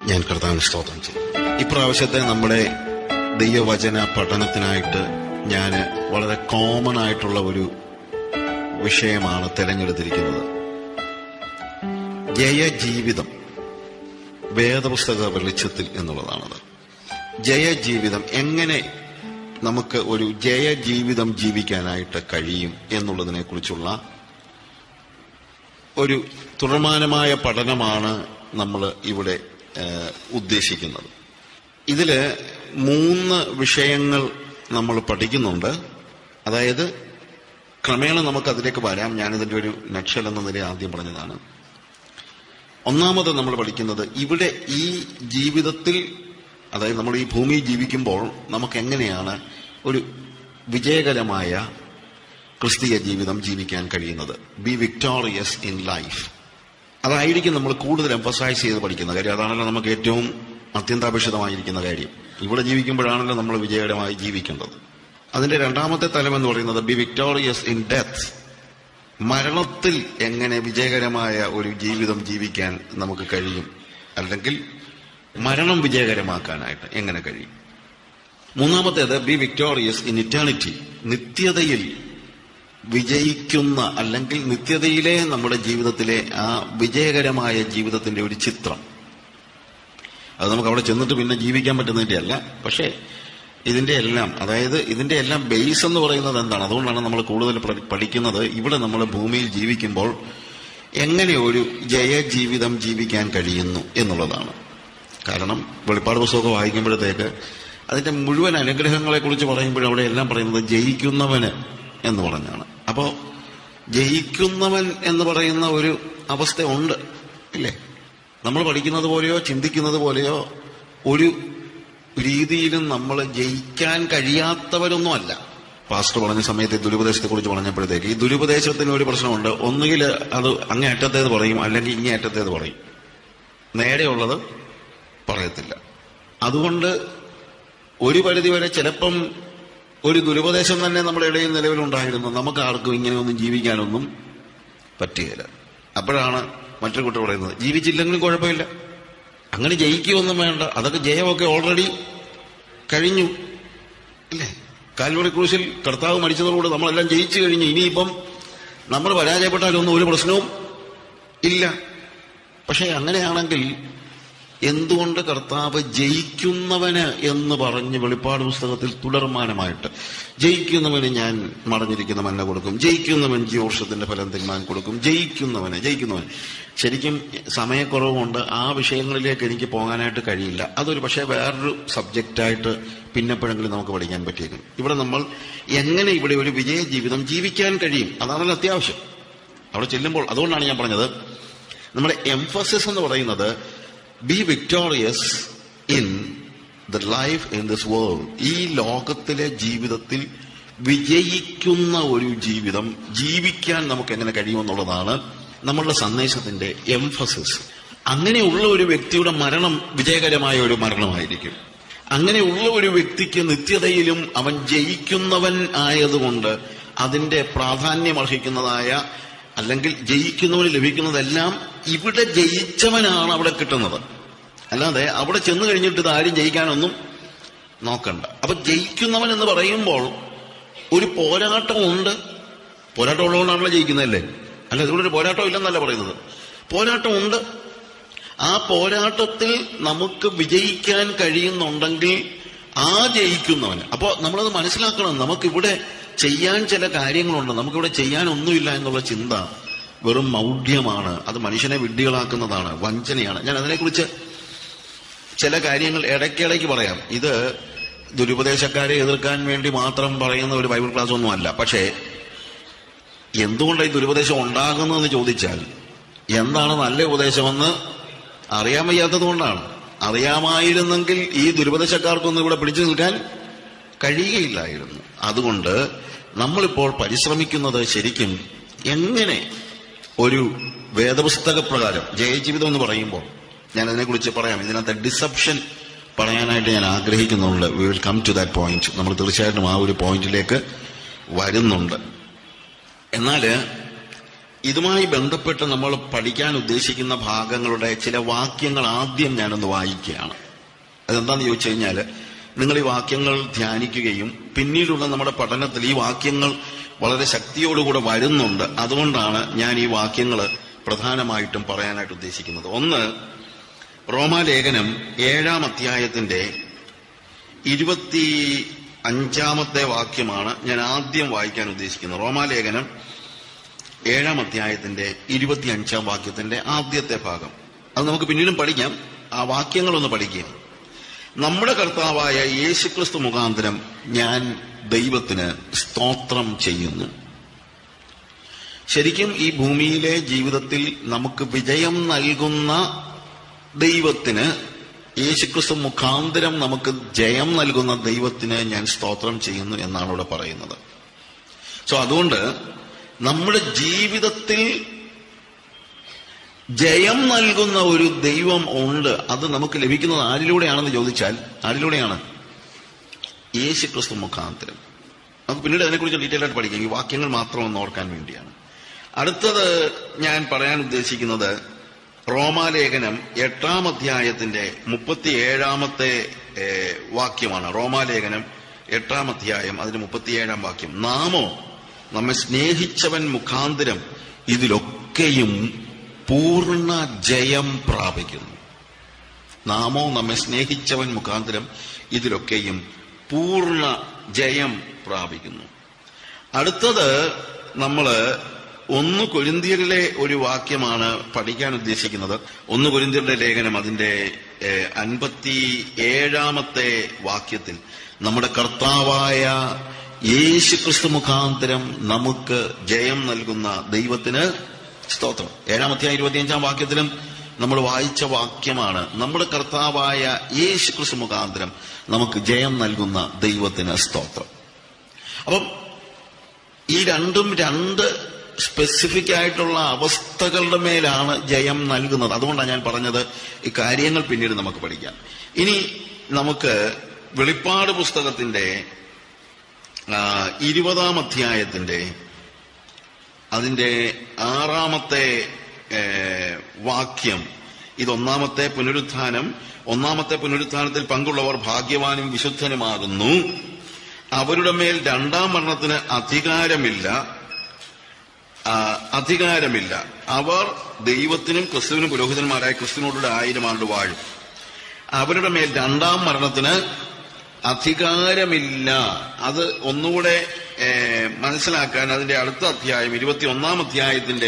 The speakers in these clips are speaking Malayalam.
ഞാൻ കർത്താവിന് സ്തോത്രം ചെയ്യും. ഇപ്രാവശ്യത്തെ നമ്മുടെ ദൈവവചന പഠനത്തിനായിട്ട് ഞാൻ വളരെ കോമൺ ആയിട്ടുള്ള ഒരു വിഷയമാണ് തിരഞ്ഞെടുത്തിരിക്കുന്നത്. ജയജീവിതം വേദപുസ്തക വെളിച്ചത്തിൽ എന്നുള്ളതാണത്. ജയജീവിതം, എങ്ങനെ നമുക്ക് ഒരു ജയജീവിതം ജീവിക്കാനായിട്ട് കഴിയും എന്നുള്ളതിനെ കുറിച്ചുള്ള ഒരു തുടർമാനമായ പഠനമാണ് നമ്മൾ ഇവിടെ ഉദ്ദേശിക്കുന്നത്. ഇതില് 3 വിഷയങ്ങൾ നമ്മൾ പഠിക്കുന്നുണ്ട്. അതായത് ക്രമേണ നമുക്ക് അതിലേക്ക് വരാം. ഞാനിതിന്റെ ഒരു നക്ഷൽ എന്ന നിലയിൽ ആദ്യം പറഞ്ഞതാണ്. ഒന്നാമത് നമ്മൾ പഠിക്കുന്നത് ഇവിടെ ഈ ജീവിതത്തിൽ, അതായത് നമ്മൾ ഈ ഭൂമിയിൽ ജീവിക്കുമ്പോൾ നമുക്ക് എങ്ങനെയാണ് ഒരു വിജയകരമായ ക്രിസ്തീയ ജീവിതം ജീവിക്കാൻ കഴിയുന്നത്. Be victorious in life. അതായിരിക്കും നമ്മൾ കൂടുതൽ എംഫസൈസ് ചെയ്ത് പഠിക്കുന്ന കാര്യം. അതാണല്ലോ നമുക്ക് ഏറ്റവും അത്യന്താപേക്ഷിതമായിരിക്കുന്ന കാര്യം. ഇവിടെ ജീവിക്കുമ്പോഴാണല്ലോ നമ്മൾ വിജയകരമായി ജീവിക്കേണ്ടത്. അതിന്റെ രണ്ടാമത്തെ തലം എന്ന് പറയുന്നത് ബി വിക്ടോറിയസ് ഇൻ ഡെത്ത്. മരണത്തിൽ എങ്ങനെ വിജയകരമായ ഒരു ജീവിതം ജീവിക്കാൻ നമുക്ക് കഴിയും, അല്ലെങ്കിൽ മരണം വിജയകരമാക്കാനായിട്ട് എങ്ങനെ കഴിയും. മൂന്നാമത്തേത് ബി വിക്ടോറിയസ് ഇൻ ഇറ്റേണിറ്റി. നിത്യതയിൽ വിജയിക്കുന്ന, അല്ലെങ്കിൽ നിത്യതയിലെ നമ്മുടെ ജീവിതത്തിലെ ആ വിജയകരമായ ജീവിതത്തിന്റെ ഒരു ചിത്രം. അത് നമുക്ക് അവിടെ ചെന്നിട്ട് പിന്നെ ജീവിക്കാൻ പറ്റുന്നതിന്റെ അല്ല, പക്ഷേ ഇതിന്റെ എല്ലാം, അതായത് ഇതിന്റെ എല്ലാം ബേസ് എന്ന് പറയുന്നത് എന്താണ്? അതുകൊണ്ടാണ് നമ്മൾ കൂടുതൽ പഠിക്കുന്നത് ഇവിടെ നമ്മൾ ഭൂമിയിൽ ജീവിക്കുമ്പോൾ എങ്ങനെ ഒരു ജയജീവിതം ജീവിക്കാൻ കഴിയുന്നു എന്നുള്ളതാണ്. കാരണം വെളിപ്പാട് പുസ്തകമൊക്കെ വായിക്കുമ്പോഴത്തേക്ക് അതിന്റെ മുഴുവൻ അനുഗ്രഹങ്ങളെ കുറിച്ച് പറയുമ്പോഴും അവിടെ എല്ലാം പറയുന്നത് ജയിക്കുന്നവന് എന്ന് പറഞ്ഞാണ്. അപ്പോ ജയിക്കുന്നവൻ എന്ന് പറയുന്ന ഒരു അവസ്ഥ ഉണ്ട്, ഇല്ലേ? നമ്മൾ പഠിക്കുന്നത് പോലെയോ ചിന്തിക്കുന്നത് പോലെയോ ഒരു രീതിയിലും നമ്മൾ ജയിക്കാൻ കഴിയാത്തവരൊന്നും അല്ല. പാസ്റ്റർ പറഞ്ഞ സമയത്ത് ദുരുപദേശത്തെ കുറിച്ച് പറഞ്ഞപ്പോഴത്തേക്ക് ഈ ദുരുപദേശത്തിന് ഒരു പ്രശ്നമുണ്ട്. ഒന്നുകിൽ അത് അങ്ങേ അറ്റത്തേത് പറയും, അല്ലെങ്കിൽ ഇങ്ങേ അറ്റത്തേത് പറയും. നേരെയുള്ളത് പറയത്തില്ല. അതുകൊണ്ട് ഒരു പരിധിവരെ ചിലപ്പം ഒരു ദുരുപദേശം തന്നെ നമ്മുടെ ഇടയിൽ നിലവിലുണ്ടായിരുന്നു. നമുക്ക് ആർക്കും ഇങ്ങനെയൊന്നും ജീവിക്കാനൊന്നും പറ്റുകയില്ല. അപ്പോഴാണ് മറ്റൊരു കുട്ടി പറയുന്നത് ജീവിച്ചില്ലെങ്കിലും കുഴപ്പമില്ല, അങ്ങനെ ജയിക്കുകയൊന്നും വേണ്ട, അതൊക്കെ ജയമൊക്കെ ഓൾറെഡി കഴിഞ്ഞു, ഇല്ലേ? കാൽവറി ക്രൂശിൽ കർത്താവ് മരിച്ചതോടുകൂടി നമ്മളെല്ലാം ജയിച്ചു കഴിഞ്ഞു. ഇനിയിപ്പം നമ്മൾ പരാജയപ്പെട്ടാലൊന്നും ഒരു പ്രശ്നവും ഇല്ല. പക്ഷെ അങ്ങനെയാണെങ്കിൽ എന്തുകൊണ്ട് കർത്താവ് ജയിക്കുന്നവന് എന്ന് പറഞ്ഞ് വെളിപ്പാട് പുസ്തകത്തിൽ തുടർമാനമായിട്ട് ജയിക്കുന്നവന് ഞാൻ മറഞ്ഞിരിക്കുന്ന മന്ന കൊടുക്കും, ജയിക്കുന്നവൻ ജീവവൃക്ഷത്തിന്റെ ഫലം തിന്മാൻ കൊടുക്കും, ജയിക്കുന്നവന്. ശരിക്കും സമയക്കുറവുകൊണ്ട് ആ വിഷയങ്ങളിലേക്ക് എനിക്ക് പോകാനായിട്ട് കഴിയില്ല. അതൊരു പക്ഷേ വേറൊരു സബ്ജക്റ്റായിട്ട് പിന്നെപ്പോഴെങ്കിലും നമുക്ക് പഠിക്കാൻ പറ്റിയേക്കും. ഇവിടെ നമ്മൾ എങ്ങനെ ഇവിടെ ഒരു വിജയ ജീവിതം ജീവിക്കാൻ കഴിയും, അതാണല്ലോ അത്യാവശ്യം അവിടെ ചെല്ലുമ്പോൾ. അതുകൊണ്ടാണ് ഞാൻ പറഞ്ഞത് നമ്മുടെ എംഫസിസ് എന്ന് പറയുന്നത് be victorious in the life in this world. ഈ ലോകത്തിലെ ജീവിതത്തിൽ വിജയിക്കുന്ന ഒരു ജീവിതം ജീവിക്കാൻ നമുക്ക് എങ്ങനെ കഴിയുമെന്നുള്ളതാണ് നമ്മളുടെ സന്ദേശത്തിന്റെ എംഫസിസ്. അങ്ങനെയുള്ള ഒരു വ്യക്തിയുടെ മരണം വിജയകരമായ ഒരു മരണമായിരിക്കും. അങ്ങനെയുള്ള ഒരു വ്യക്തിക്ക് നിത്യതയിലും അവൻ ജയിക്കുന്നവൻ ആയതുകൊണ്ട് അതിന്റെ പ്രാധാന്യമർഹിക്കുന്നതായ, അല്ലെങ്കിൽ ജയിക്കുന്നവന് ലഭിക്കുന്നതെല്ലാം ഇവിടെ ജയിച്ചവനാണ് അവിടെ കിട്ടുന്നത്. അല്ലാതെ അവിടെ ചെന്ന് കഴിഞ്ഞിട്ട് ഇത് ആരും ജയിക്കാനൊന്നും നോക്കണ്ട. അപ്പൊ ജയിക്കുന്നവൻ എന്ന് പറയുമ്പോൾ ഒരു പോരാട്ടമുണ്ട്. പോരാട്ടം ഉള്ളതുകൊണ്ടാണല്ലോ ജയിക്കുന്നതല്ലേ? അല്ല, ഇതിവിടെ ഒരു പോരാട്ടം ഇല്ലെന്നല്ല പറയുന്നത്. പോരാട്ടമുണ്ട്. ആ പോരാട്ടത്തിൽ നമുക്ക് വിജയിക്കാൻ കഴിയുന്നുണ്ടെങ്കിൽ ആ ജയിക്കുന്നവന്. അപ്പോ നമ്മളത് മനസ്സിലാക്കണം. നമുക്കിവിടെ ചെയ്യാൻ ചില കാര്യങ്ങളുണ്ട്, നമുക്കിവിടെ ചെയ്യാനൊന്നുമില്ല എന്നുള്ള ചിന്ത വെറും മൗഢ്യമാണ്. അത് മനുഷ്യനെ വിഡ്ഢികളാക്കുന്നതാണ്, വഞ്ചനയാണ്. ഞാൻ അതിനെക്കുറിച്ച് ചില കാര്യങ്ങൾ ഇടയ്ക്കിടയ്ക്ക് പറയാം. ഇത് ദുരുപദേശക്കാരെ എതിർക്കാൻ വേണ്ടി മാത്രം പറയുന്ന ഒരു ബൈബിൾ ക്ലാസ് ഒന്നും അല്ല. പക്ഷേ എന്തുകൊണ്ടാണ് ഈ ദുരുപദേശം ഉണ്ടാകുന്നതെന്ന് ചോദിച്ചാൽ എന്താണ് നല്ല ഉപദേശമെന്ന് അറിയാൻ വയ്യാത്തത് കൊണ്ടാണ്. അറിയാമായിരുന്നെങ്കിൽ ഈ ദുരുപദേശക്കാർക്കൊന്നും ഇവിടെ പിടിച്ചു നിൽക്കാൻ കഴിയുകയില്ലായിരുന്നു. അതുകൊണ്ട് നമ്മളിപ്പോൾ പരിശ്രമിക്കുന്നത് ശരിക്കും എങ്ങനെ ഒരു വേദപുസ്തക പ്രകാരം ജയജീവിതം എന്ന് പറയുമ്പോൾ ഞാൻ അതിനെക്കുറിച്ച് പറയാം. ഇതിനകത്ത് ഡിസപ്ഷൻ പറയാനായിട്ട് ഞാൻ ആഗ്രഹിക്കുന്നുണ്ട്. We will come to that point. നമ്മൾ തീർച്ചയായിട്ടും ആ ഒരു പോയിന്റിലേക്ക് വരുന്നുണ്ട്. എന്നാൽ ഇതുമായി ബന്ധപ്പെട്ട് നമ്മൾ പഠിക്കാൻ ഉദ്ദേശിക്കുന്ന ഭാഗങ്ങളുടെ ചില വാക്യങ്ങൾ ആദ്യം ഞാനൊന്ന് വായിക്കുകയാണ്. അതെന്താന്ന് ചോദിച്ചു കഴിഞ്ഞാൽ, നിങ്ങൾ ഈ വാക്യങ്ങൾ ധ്യാനിക്കുകയും പിന്നീടുള്ള നമ്മുടെ പഠനത്തിൽ ഈ വാക്യങ്ങൾ വളരെ ശക്തിയോടുകൂടെ വരുന്നുണ്ട്. അതുകൊണ്ടാണ് ഞാൻ ഈ വാക്യങ്ങൾ പ്രധാനമായിട്ടും പറയാനായിട്ട് ഉദ്ദേശിക്കുന്നത്. ഒന്ന്, റോമാലേഖനം 7-ാം അധ്യായത്തിന്റെ 25-ാമത്തെ വാക്യമാണ് ഞാൻ ആദ്യം വായിക്കാൻ ഉദ്ദേശിക്കുന്നത്. റോമാലേഖനം 7-ാം അധ്യായത്തിന്റെ 25-ാം വാക്യത്തിന്റെ ആദ്യത്തെ ഭാഗം. അത് നമുക്ക് പിന്നീടും പഠിക്കാം. ആ വാക്യങ്ങളൊന്ന് പഠിക്കുക. നമ്മുടെ കർത്താവായ യേശുക്രിസ്തു മുഖാന്തരം ഞാൻ ദൈവത്തിന് സ്തോത്രം ചെയ്യുന്നു. ശരിക്കും ഈ ഭൂമിയിലെ ജീവിതത്തിൽ നമുക്ക് വിജയം നൽകുന്ന ദൈവത്തിന്, യേശുക്രിസ്തു മുഖാന്തരം നമുക്ക് ജയം നൽകുന്ന ദൈവത്തിന് ഞാൻ സ്തോത്രം ചെയ്യുന്നു എന്നാണ് ഇവിടെ പറയുന്നത്. അതുകൊണ്ട് നമ്മുടെ ജീവിതത്തിൽ ജയം നൽകുന്ന ഒരു ദൈവം ഉണ്ട്. അത് നമുക്ക് ലഭിക്കുന്നത് ആരിലൂടെയാണെന്ന് ചോദിച്ചാൽ, ആരിലൂടെയാണ്? യേശുക്രിസ്തു മുഖാന്തരം. നമുക്ക് പിന്നീട് അതിനെക്കുറിച്ച് ഡീറ്റെയിൽ ആയിട്ട് പഠിക്കാം. ഈ വാക്യങ്ങൾ മാത്രം ഒന്ന് ഓർക്കാൻ വേണ്ടിയാണ്. അടുത്തത് ഞാൻ പറയാൻ ഉദ്ദേശിക്കുന്നത് റോമാലേഖനം 8-ാം അധ്യായത്തിന്റെ 37-ാമത്തെ വാക്യമാണ്. റോമാലേഖനം 8-ാം അധ്യായം അതിന് 37-ാം വാക്യം. നാമോ നമ്മെ സ്നേഹിച്ചവൻ മുഖാന്തരം ഇതിലൊക്കെയും പൂർണ്ണ ജയം പ്രാപിക്കുന്നു. നാമോ നമ്മെ സ്നേഹിച്ചവൻ മുഖാന്തരം ഇതിലൊക്കെയും പൂർണ്ണ ജയം പ്രാപിക്കുന്നു. അടുത്തത് നമ്മൾ 1 കൊരിന്ത്യരിലെ ഒരു വാക്യമാണ് പഠിക്കാൻ ഉദ്ദേശിക്കുന്നത്. 1 കൊരിന്ത്യരുടെ ലേഖനം അതിന്റെ 57-ാമത്തെ വാക്യത്തിൽ നമ്മുടെ കർത്താവായ യേശുക്രിസ്തു മുഖാന്തരം നമുക്ക് ജയം നൽകുന്ന ദൈവത്തിന് സ്തോത്രം. 7-ാം അധ്യായം 25-ാം വാക്യത്തിലും നമ്മൾ വായിച്ച വാക്യമാണ്. നമ്മുടെ കർത്താവായ യേശുക്രിസ്തു മുഖാന്തരം നമുക്ക് ജയം നൽകുന്ന ദൈവത്തിന് സ്തോത്രം. അപ്പം ഈ രണ്ടും രണ്ട് സ്പെസിഫിക് ആയിട്ടുള്ള അവസ്ഥകളുടെ മേലാണ് ജയം നൽകുന്നത്. അതുകൊണ്ടാണ് ഞാൻ പറഞ്ഞത് ഈ കാര്യങ്ങൾ പിന്നീട് നമുക്ക് പഠിക്കാം. ഇനി നമുക്ക് വെളിപ്പാട് പുസ്തകത്തിന്റെ 20-ാം അധ്യായത്തിന്റെ അതിന്റെ 6-ാമത്തെ വാക്യം. ഇത് ഒന്നാമത്തെ പുനരുത്ഥാനത്തിൽ പങ്കുള്ളവർ ഭാഗ്യവാനും വിശുദ്ധനുമാകുന്നു. അവരുടെ മേൽ 2-ാം മരണത്തിന് അധികാരമില്ല. അവർ ദൈവത്തിനും ക്രിസ്തുവിനും പുരോഹിതന്മാരായ ക്രിസ്തുവിനോടുകൂടെ 1000 ആണ്ട് വാഴും. അവരുടെ മേൽ 2-ാം മരണത്തിന് അധികാരമില്ല. അത് ഒന്നുകൂടെ മനസ്സിലാക്കാൻ അതിന്റെ അടുത്ത അധ്യായം 21-ാം അധ്യായത്തിന്റെ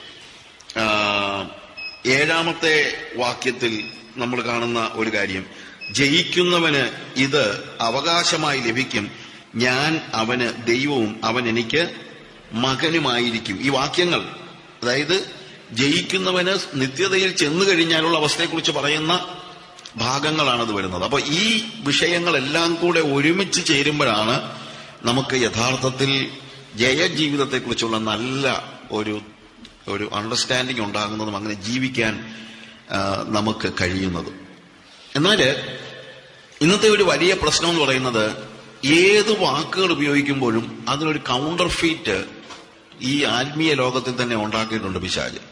7-ാമത്തെ വാക്യത്തിൽ നമ്മൾ കാണുന്ന ഒരു കാര്യം, ജയിക്കുന്നവന് ഇത് അവകാശമായി ലഭിക്കും. ഞാൻ അവന് ദൈവവും അവൻ എനിക്ക് മകനുമായിരിക്കും. ഈ വാക്യങ്ങൾ, അതായത് ജയിക്കുന്നവന് നിത്യതയിൽ ചെന്നു കഴിഞ്ഞാലുള്ള അവസ്ഥയെക്കുറിച്ച് പറയുന്ന ഭാഗങ്ങളാണത് വരുന്നത്. അപ്പൊ ഈ വിഷയങ്ങളെല്ലാം കൂടെ ഒരുമിച്ച് ചേരുമ്പോഴാണ് നമുക്ക് യഥാർത്ഥത്തിൽ ജയജീവിതത്തെക്കുറിച്ചുള്ള നല്ല ഒരു അണ്ടർസ്റ്റാൻഡിങ് ഉണ്ടാകുന്നതും അങ്ങനെ ജീവിക്കാൻ നമുക്ക് കഴിയുന്നതും. എന്നാൽ ഇന്നത്തെ ഒരു വലിയ പ്രശ്നം എന്ന് പറയുന്നത്, ഏത് വാക്കുകൾ ഉപയോഗിക്കുമ്പോഴും അതിനൊരു കൗണ്ടർ ഫീറ്റ് ഈ ആത്മീയ ലോകത്തിൽ തന്നെ ഉണ്ടാക്കിയിട്ടുണ്ട് പിശാച്.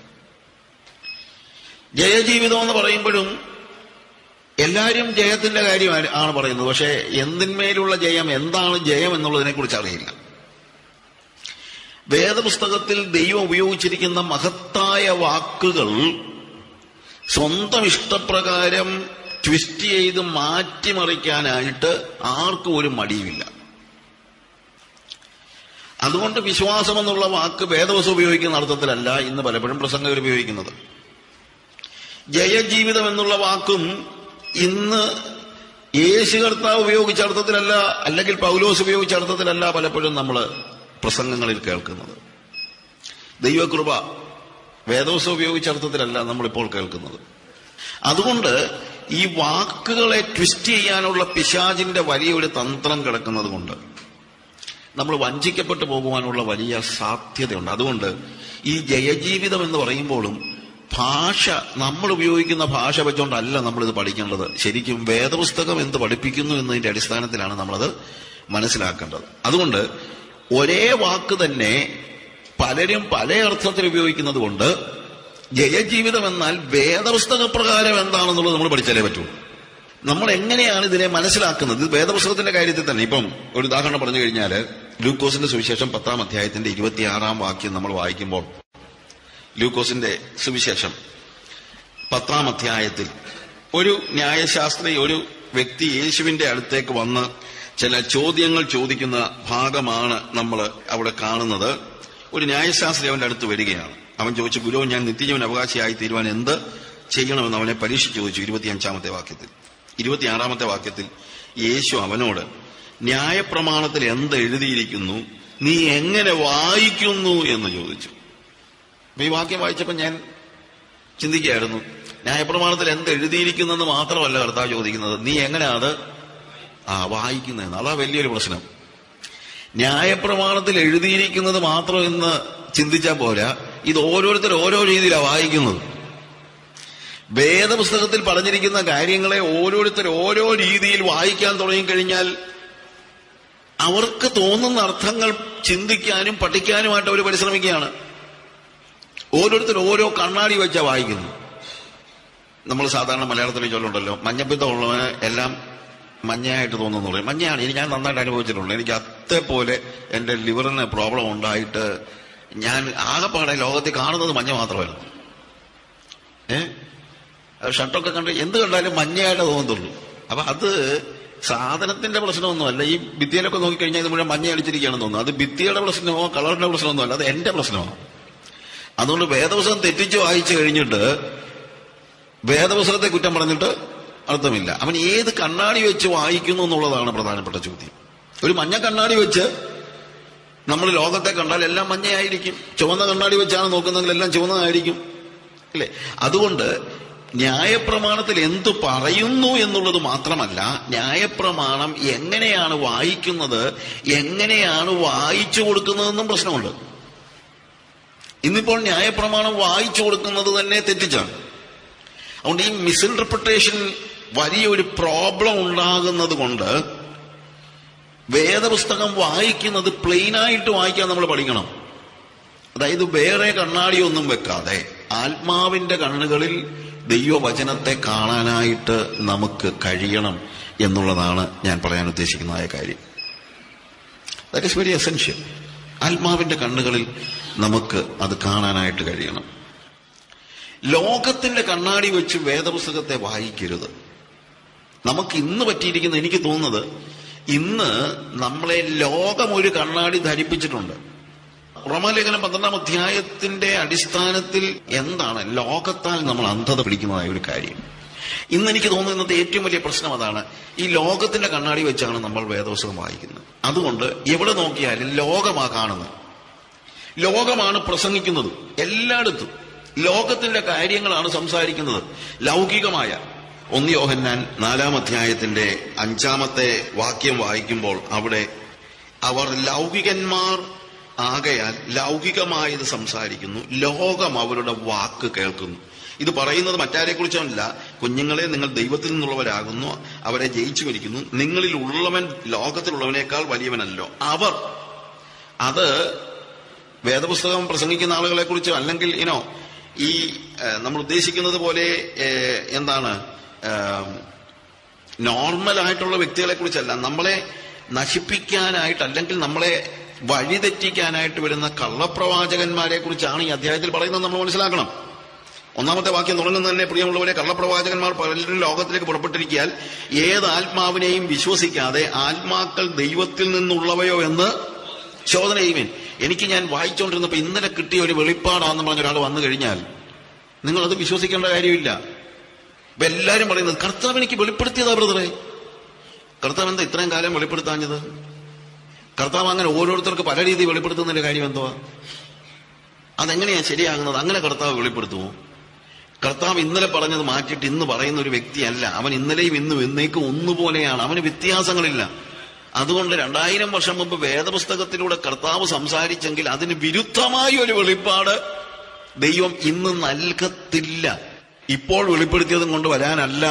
ജയജീവിതം എന്ന് പറയുമ്പോഴും എല്ലാവരും ജയത്തിന്റെ കാര്യം ആണ് പറയുന്നത്. പക്ഷെ എന്തിന്മേലുള്ള ജയം, എന്താണ് ജയം എന്നുള്ളതിനെ കുറിച്ച് അറിയില്ല. വേദപുസ്തകത്തിൽ ദൈവം ഉപയോഗിച്ചിരിക്കുന്ന മഹത്തായ വാക്കുകൾ സ്വന്തം ഇഷ്ടപ്രകാരം ട്വിസ്റ്റ് ചെയ്ത് മാറ്റിമറിക്കാനായിട്ട് ആർക്കും ഒരു മടിയുമില്ല. അതുകൊണ്ട് വിശ്വാസം എന്നുള്ള വാക്ക് വേദവസം ഉപയോഗിക്കുന്ന അർത്ഥത്തിലല്ല ഇന്ന് പലപ്പോഴും പ്രസംഗകർ ഉപയോഗിക്കുന്നത്. ജയജീവിതം എന്നുള്ള വാക്കും ഇന്ന് യേശു കർത്താവ് ഉപയോഗിച്ച അർത്ഥത്തിലല്ല, അല്ലെങ്കിൽ പൗലോസ് ഉപയോഗിച്ച അർത്ഥത്തിലല്ല പലപ്പോഴും നമ്മൾ പ്രസംഗങ്ങളിൽ കേൾക്കുന്നത്. ദൈവകൃപ വേദവസം ഉപയോഗിച്ച അർത്ഥത്തിലല്ല നമ്മളിപ്പോൾ കേൾക്കുന്നത്. അതുകൊണ്ട് ഈ വാക്കുകളെ ട്വിസ്റ്റ് ചെയ്യാനുള്ള പിശാചിന്റെ വലിയൊരു തന്ത്രം കിടക്കുന്നത് കൊണ്ട് നമ്മൾ വഞ്ചിക്കപ്പെട്ടു പോകുവാനുള്ള വലിയ സാധ്യതയുണ്ട്. അതുകൊണ്ട് ഈ ജയജീവിതം എന്ന് പറയുമ്പോഴും ഭാഷ, നമ്മൾ ഉപയോഗിക്കുന്ന ഭാഷ വെച്ചുകൊണ്ടല്ല നമ്മളിത് പഠിക്കേണ്ടത്. ശരിക്കും വേദപുസ്തകം എന്ത് പഠിപ്പിക്കുന്നു എന്നതിന്റെ അടിസ്ഥാനത്തിലാണ് നമ്മളത് മനസ്സിലാക്കേണ്ടത്. അതുകൊണ്ട് ഒരേ വാക്ക് തന്നെ പലരും പല അർത്ഥത്തിൽ ഉപയോഗിക്കുന്നത് കൊണ്ട് ജയജീവിതം എന്നാൽ വേദപുസ്തക പ്രകാരം എന്താണെന്നുള്ളത് നമ്മൾ പഠിച്ചാലേ പറ്റൂ. നമ്മൾ എങ്ങനെയാണ് ഇതിനെ മനസ്സിലാക്കുന്നത്? ഇത് വേദപുസ്തകത്തിന്റെ കാര്യത്തിൽ തന്നെ. ഇപ്പം ഒരു ഉദാഹരണം പറഞ്ഞു കഴിഞ്ഞാൽ, ലൂക്കോസിന്റെ സുവിശേഷം 10-ാം അധ്യായത്തിന്റെ 26-ാം വാക്യം നമ്മൾ വായിക്കുമ്പോൾ, ലൂക്കോസിന്റെ സുവിശേഷം 10-ാം അധ്യായത്തിൽ ഒരു ന്യായശാസ്ത്രി, ഒരു വ്യക്തി യേശുവിന്റെ അടുത്തേക്ക് വന്ന് ചില ചോദ്യങ്ങൾ ചോദിക്കുന്ന ഭാഗമാണ് നമ്മൾ അവിടെ കാണുന്നത്. ഒരു ന്യായശാസ്ത്രി അവന്റെ അടുത്ത് വരികയാണ്. അവൻ ചോദിച്ചു, ഗുരു, ഞാൻ നിത്യജീവൻ അവകാശിയായി തീരുവാൻ എന്ത് ചെയ്യണമെന്ന് അവനെ പരീക്ഷിച്ച് ചോദിച്ചു. 25-ാമത്തെ വാക്യത്തിൽ. 26-ാമത്തെ വാക്യത്തിൽ യേശു അവനോട്, ന്യായപ്രമാണത്തിൽ എന്ത് എഴുതിയിരിക്കുന്നു, നീ എങ്ങനെ വായിക്കുന്നു എന്ന് ചോദിച്ചു. അപ്പൊ ഈ വാക്യം വായിച്ചപ്പോൾ ഞാൻ ചിന്തിക്കുകയായിരുന്നു, ന്യായപ്രമാണത്തിൽ എന്ത് എഴുതിയിരിക്കുന്നെന്ന് മാത്രമല്ല കർത്താവ് ചോദിക്കുന്നത്, നീ എങ്ങനെയാ അത് വായിക്കുന്നതെന്ന്. അതാ വലിയൊരു പ്രശ്നം. ന്യായപ്രമാണത്തിൽ എഴുതിയിരിക്കുന്നത് മാത്രം എന്ന് ചിന്തിച്ചാൽ പോരാ, ഇത് ഓരോരുത്തർ ഓരോ രീതിയിലാണ് വായിക്കുന്നത്. വേദപുസ്തകത്തിൽ പറഞ്ഞിരിക്കുന്ന കാര്യങ്ങളെ ഓരോരുത്തർ ഓരോ രീതിയിൽ വായിക്കാൻ തുടങ്ങിക്കഴിഞ്ഞാൽ അവർക്ക് തോന്നുന്ന അർത്ഥങ്ങൾ ചിന്തിക്കാനും പഠിക്കാനുമായിട്ട് അവർ പരിശ്രമിക്കുകയാണ്. ഓരോരുത്തർ ഓരോ കണ്ണാടി വെച്ചാ വായിക്കുന്നു. നമ്മൾ സാധാരണ മലയാളത്തിൽ ചൊല്ലുണ്ടല്ലോ, മഞ്ഞപ്പിത്തമുള്ളവന് എല്ലാം മഞ്ഞയായിട്ട് തോന്നുന്നു. മഞ്ഞയാണ് ഞാൻ നന്നായിട്ട് അനുഭവിച്ചിട്ടുണ്ട്. എനിക്ക് അതേപോലെ എന്റെ ലിവറിന് പ്രോബ്ലം ഉണ്ടായിട്ട് ഞാൻ ആകെപ്പാടെ ലോകത്തിൽ കാണുന്നത് മഞ്ഞ മാത്രമല്ല. ഷർട്ടൊക്കെ കണ്ട് എന്ത് കണ്ടാലും മഞ്ഞയായിട്ട് തോന്നത്തുള്ളൂ. അപ്പൊ അത് സാധനത്തിന്റെ പ്രശ്നമൊന്നുമല്ല. ഈ ഭിത്തിയിലൊക്കെ നോക്കിക്കഴിഞ്ഞാൽ ഇത് മുഴുവൻ മഞ്ഞ അടിച്ചിരിക്കുകയാണെന്ന് തോന്നുന്നു. അത് ഭിത്തിയുടെ പ്രശ്നമോ കളറിന്റെ പ്രശ്നമൊന്നുമല്ല, അത് എന്റെ പ്രശ്നമാണ്. അതുകൊണ്ട് വേദപുസ്തകം തെറ്റിച്ച് വായിച്ചു കഴിഞ്ഞിട്ട് വേദപുസ്തകത്തെ കുറ്റം പറഞ്ഞിട്ട് അർത്ഥമില്ല. അവൻ ഏത് കണ്ണാടി വെച്ച് വായിക്കുന്നു എന്നുള്ളതാണ് പ്രധാനപ്പെട്ട ചോദ്യം. ഒരു മഞ്ഞ കണ്ണാടി വെച്ച് നമ്മൾ ലോകത്തെ കണ്ടാൽ എല്ലാം മഞ്ഞയായിരിക്കും. ചുവന്ന കണ്ണാടി വെച്ചാണ് നോക്കുന്നതെങ്കിൽ എല്ലാം ചുവന്നതായിരിക്കും, അല്ലേ? അതുകൊണ്ട് ന്യായപ്രമാണത്തിൽ എന്തു പറയുന്നു എന്നുള്ളത് മാത്രമല്ല, ന്യായപ്രമാണം എങ്ങനെയാണ് വായിക്കുന്നത്, എങ്ങനെയാണ് വായിച്ചു കൊടുക്കുന്നതെന്നും പ്രശ്നമുണ്ട്. ഇന്നിപ്പോൾ ന്യായപ്രമാണം വായിച്ചു കൊടുക്കുന്നത് തന്നെ തെറ്റിച്ചാണ്. അതുകൊണ്ട് ഈ മിസ്ഇന്റർപ്രിട്ടേഷൻ വലിയൊരു പ്രോബ്ലം ഉണ്ടാകുന്നത് കൊണ്ട് വേദപുസ്തകം വായിക്കുന്നത് പ്ലെയിനായിട്ട് വായിക്കാൻ നമ്മൾ പഠിക്കണം. അതായത് വേറെ കണ്ണാടിയൊന്നും വെക്കാതെ ആത്മാവിന്റെ കണ്ണുകളിൽ ദൈവവചനത്തെ കാണാനായിട്ട് നമുക്ക് കഴിയണം എന്നുള്ളതാണ് ഞാൻ പറയാൻ ഉദ്ദേശിക്കുന്നതായ കാര്യം. That is very essential. ആത്മാവിന്റെ കണ്ണുകളിൽ നമുക്ക് അത് കാണാനായിട്ട് കഴിയണം. ലോകത്തിന്റെ കണ്ണാടി വെച്ച് വേദപുസ്തകത്തെ വായിക്കരുത്. നമുക്ക് ഇന്ന് പറ്റിയിരിക്കുന്ന, എനിക്ക് തോന്നുന്നത്, ഇന്ന് നമ്മളെ ലോകം ഒരു കണ്ണാടി ധരിപ്പിച്ചിട്ടുണ്ട്. റോമാലേഖനം 12-ാം അധ്യായത്തിന്റെ അടിസ്ഥാനത്തിൽ എന്താണ് ലോകത്താൽ നമ്മൾ അന്ധത പിടിക്കുന്നതായ ഒരു കാര്യം. ഇന്ന് എനിക്ക് തോന്നുന്നത് ഏറ്റവും വലിയ പ്രശ്നം അതാണ്. ഈ ലോകത്തിന്റെ കണ്ണാടി വെച്ചാണ് നമ്മൾ വേദപുസ്തകം വായിക്കുന്നത്. അതുകൊണ്ട് എവിടെ നോക്കിയാലും ലോകമാ കാണുന്നത്, ലോകമാണ് പ്രസംഗിക്കുന്നത്. എല്ലായിടത്തും ലോകത്തിന്റെ കാര്യങ്ങളാണ് സംസാരിക്കുന്നത്. ലൗകികമായ 1 യോഹന്നാൻ 4-ാം അധ്യായത്തിന്റെ 5-ാമത്തെ വാക്യം വായിക്കുമ്പോൾ അവിടെ അവർ ലൗകികന്മാർ ആകയാൽ ലൗകികമായത് സംസാരിക്കുന്നു, ലോകം അവരുടെ വാക്ക് കേൾക്കുന്നു. ഇത് പറയുന്നത് മറ്റാരെ കുറിച്ചല്ല, കുഞ്ഞുങ്ങളെ നിങ്ങൾ ദൈവത്തിൽ നിന്നുള്ളവരാകുന്നു, അവരെ ജയിച്ചു വരിക്കുന്നു, നിങ്ങളിൽ ഉള്ളവൻ ലോകത്തിലുള്ളവനേക്കാൾ വലിയവനല്ലോ. അവർ, അത് വേദപുസ്തകം പ്രസംഗിക്കുന്ന ആളുകളെ കുറിച്ച്, അല്ലെങ്കിൽ ഈ നമ്മൾ ഉദ്ദേശിക്കുന്നത് പോലെ എന്താണ് നോർമലായിട്ടുള്ള വ്യക്തികളെ കുറിച്ചല്ല, നമ്മളെ നശിപ്പിക്കാനായിട്ട് അല്ലെങ്കിൽ നമ്മളെ വഴിതെറ്റിക്കാനായിട്ട് വരുന്ന കള്ളപ്രവാചകന്മാരെ കുറിച്ചാണ് ഈ അധ്യായത്തിൽ പറയുന്നത്. നമ്മൾ മനസ്സിലാക്കണം. 1-ാമത്തെ വാക്യം തുടങ്ങുന്നത് തന്നെ, പ്രിയമുള്ളവരെ, കള്ളപ്രവാചകന്മാർ പലരും ലോകത്തിലേക്ക് പുറപ്പെട്ടിരിക്കാൻ ഏത് ആത്മാവിനെയും വിശ്വസിക്കാതെ ആത്മാക്കൾ ദൈവത്തിൽ നിന്നുള്ളവയോ എന്ന് ശോധന ചെയ്യുവേൻ. ഞാൻ വായിച്ചുകൊണ്ടിരുന്നപ്പോ ഇന്നലെ കിട്ടിയ ഒരു വെളിപ്പാടാന്ന് പറഞ്ഞ ഒരാൾ വന്നു കഴിഞ്ഞാൽ നിങ്ങളത് വിശ്വസിക്കേണ്ട കാര്യമില്ല. ഇപ്പൊ എല്ലാരും പറയുന്നത് കർത്താവ് എനിക്ക് വെളിപ്പെടുത്തിയതാ ബ്രദറെ. കർത്താവ് എന്താ ഇത്രയും കാലം വെളിപ്പെടുത്താഞ്ഞത്? കർത്താവ് അങ്ങനെ ഓരോരുത്തർക്ക് പല രീതിയിൽ വെളിപ്പെടുത്തുന്നതിന്റെ കാര്യം എന്തുവാ? അതെങ്ങനെയാ ശരിയാകുന്നത്? അങ്ങനെ കർത്താവ് വെളിപ്പെടുത്തുമോ? കർത്താവ് ഇന്നലെ പറഞ്ഞത് മാറ്റിയിട്ട് ഇന്ന് പറയുന്ന ഒരു വ്യക്തിയല്ല. അവൻ ഇന്നലെയും ഇന്നും എന്നേക്കും ഒന്നുപോലെയാണ്. അവന് വ്യത്യാസങ്ങളില്ല. അതുകൊണ്ട് 2000 വർഷം മുമ്പ് വേദപുസ്തകത്തിലൂടെ കർത്താവ് സംസാരിച്ചെങ്കിൽ അതിന് വിരുദ്ധമായ ഒരു വെളിപ്പാട് ദൈവം ഇന്ന് നൽകത്തില്ല. ഇപ്പോൾ വെളിപ്പെടുത്തിയതും കൊണ്ട് വരാനല്ല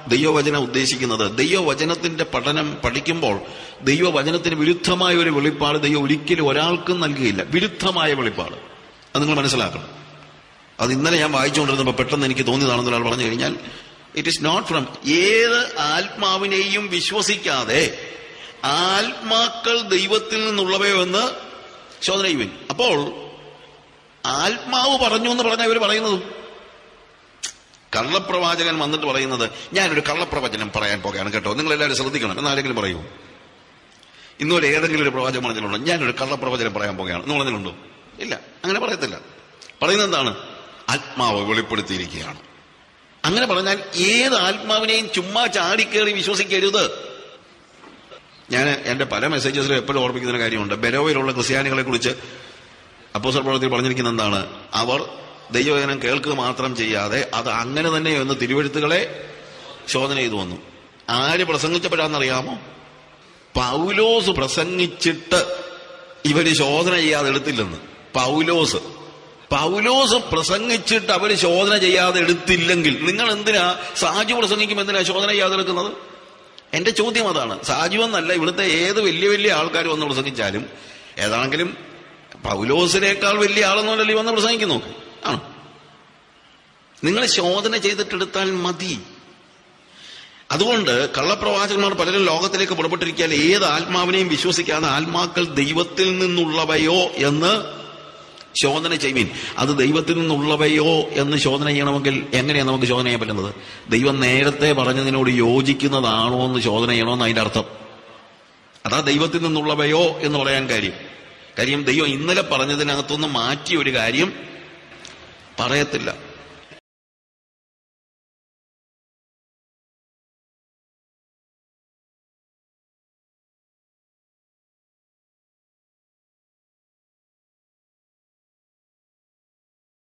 ദൈവവചനം ഉദ്ദേശിക്കുന്നത്. ദൈവവചനത്തിന്റെ പഠനം പഠിക്കുമ്പോൾ ദൈവവചനത്തിന് വിരുദ്ധമായ ഒരു വെളിപ്പാട് ദൈവം ഒരിക്കലും ഒരാൾക്കും നൽകുകയില്ല. വിരുദ്ധമായ വെളിപ്പാട് അത് നിങ്ങൾ മനസ്സിലാക്കണം. അത് ഇന്നലെ ഞാൻ വായിച്ചുകൊണ്ടിരുന്നപ്പോൾ പെട്ടെന്ന് എനിക്ക് തോന്നിയതാണെന്ന് ഒരാൾ പറഞ്ഞു കഴിഞ്ഞാൽ, ഇറ്റ് ഈസ് നോട്ട് ഫ്രം ഏത് ആത്മാവിനെയും വിശ്വസിക്കാതെ ആത്മാക്കൾ ദൈവത്തിൽ നിന്നുള്ളവയോ എന്ന് ശോധന ചെയ്യുവിൻ. അപ്പോൾ ആത്മാവ് പറഞ്ഞു എന്ന് പറഞ്ഞാൽ ഇവർ പറയുന്നത്, കള്ളപ്രവാചകൻ വന്നിട്ട് പറയുന്നത്, ഞാനൊരു കള്ളപ്രവചനം പറയാൻ പോകുകയാണ് കേട്ടോ, നിങ്ങളെല്ലാവരും ശ്രദ്ധിക്കണം എന്നാരെങ്കിലും പറയൂ? ഇന്നുവരെ ഏതെങ്കിലും ഒരു പ്രവാചകൻ പറഞ്ഞിട്ടുണ്ടോ ഞാനൊരു കള്ളപ്രവചനം പറയാൻ പോകുകയാണ് എന്ന് പറഞ്ഞിട്ടുണ്ടോ? ഇല്ല, അങ്ങനെ പറയത്തില്ല. പറയുന്നത് എന്താണ്? ആത്മാവ് വെളിപ്പെടുത്തിയിരിക്കുകയാണ്. അങ്ങനെ പറഞ്ഞാൽ ഏത് ആത്മാവിനെയും ചുമ്മാ ചാടിക്കേറി വിശ്വസിക്കരുത്. ഞാൻ എന്റെ പല മെസ്സേജസിലും എപ്പോഴും ഓർമ്മിക്കുന്ന കാര്യമുണ്ട്. ബെരോവയിലുള്ള ക്രിസ്ത്യാനികളെ കുറിച്ച് അപ്പോസ്തല പ്രവൃത്തിയിൽ പറഞ്ഞിരിക്കുന്ന എന്താണ്? അവർ ദൈവവചനം കേൾക്കുക മാത്രം ചെയ്യാതെ അത് അങ്ങനെ തന്നെ എന്ന് തിരുവെഴുത്തുകളെ ശോധന ചെയ്തു വന്നു. ആര് പ്രസംഗിച്ചപ്പോഴാണെന്നറിയാമോ? പൗലോസ് പ്രസംഗിച്ചിട്ട് ഇവര് ശോധന ചെയ്യാതെ എടുത്തില്ലെന്ന്. പൗലോസ് പ്രസംഗിച്ചിട്ട് അവര് ശോധന ചെയ്യാതെ എടുത്തില്ലെങ്കിൽ നിങ്ങൾ എന്തിനാ സാജു പ്രസംഗിക്കുമ്പോൾ എന്തിനാ ശോധന ചെയ്യാതെ എടുക്കുന്നത്? എന്റെ ചോദ്യം അതാണ്. സാജു എന്നല്ല, ഇവിടുത്തെ ഏത് വലിയ വലിയ ആൾക്കാർ വന്ന് പ്രസംഗിച്ചാലും ഏതാണെങ്കിലും പൗലോസിനേക്കാൾ വലിയ ആളെന്നല്ല വന്ന് പ്രസംഗിക്കുന്നു. ആണോ? നിങ്ങൾ ശോധന ചെയ്തിട്ടെടുത്താൽ മതി. അതുകൊണ്ട് കള്ളപ്രവാചകന്മാർ പലരും ലോകത്തിലേക്ക് പുറപ്പെട്ടിരിക്കാൻ ഏത് ആത്മാവിനെയും വിശ്വസിക്കാതെ ആത്മാക്കൾ ദൈവത്തിൽ നിന്നുള്ളവയോ എന്ന് ശോധന ചെയ്യുവിൻ. അത് ദൈവത്തിൽ നിന്നുള്ളവയോ എന്ന് ശോധന ചെയ്യണമെങ്കിൽ എങ്ങനെയാണ് നമുക്ക് ശോധന ചെയ്യാൻ പറ്റുന്നത്? ദൈവം നേരത്തെ പറഞ്ഞതിനോട് യോജിക്കുന്നതാണോ എന്ന് ശോധന ചെയ്യണമെന്ന് അതിന്റെ അർത്ഥം. അതാ ദൈവത്തിൽ നിന്നുള്ളവയോ എന്ന് പറയാൻ കാര്യം ദൈവം ഇന്നലെ പറഞ്ഞതിനകത്തൊന്നും മാറ്റി ഒരു കാര്യം പറയത്തില്ല.